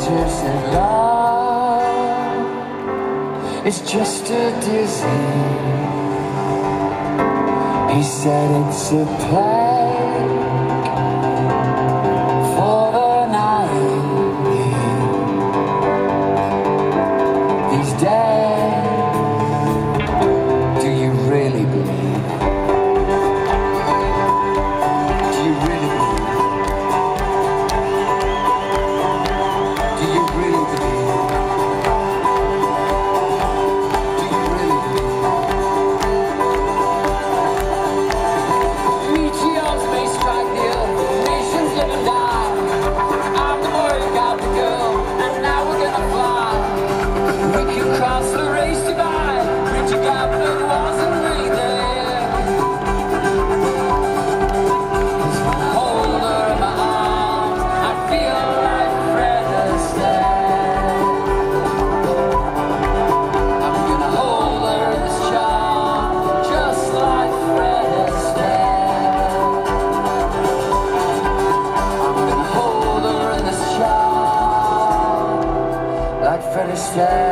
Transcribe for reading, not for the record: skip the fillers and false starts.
doctor said love is just a disease. He said it's a plague for the naive. These days, do you really believe? Do you really believe? Do you really believe? Do you really believe? Meteors may strike the earth, nations live and die. I'm the boy who got the girl, and now we're gonna fly. We can cross the race divide, bridge a gap that wasn't really there. 'Cause when I hold her in my arms, I feel like Fred Astaire. I'm gonna hold her in this charm, just like Fred Astaire. I'm gonna hold her in this charm, like Fred Astaire.